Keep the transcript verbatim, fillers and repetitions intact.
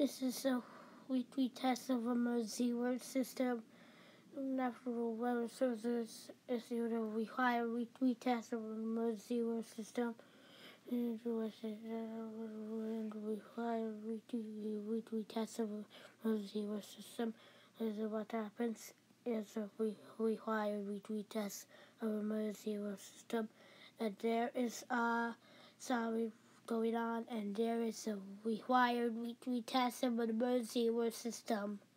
This is a weekly test of emergency alert system. National Weather Service is here to require weekly test of emergency alert system. And require weekly weekly test of emergency alert system. Is what happens is a we require weekly test of emergency alert system. And there is a sorry. going on, and there is a required weekly test of an emergency alert system.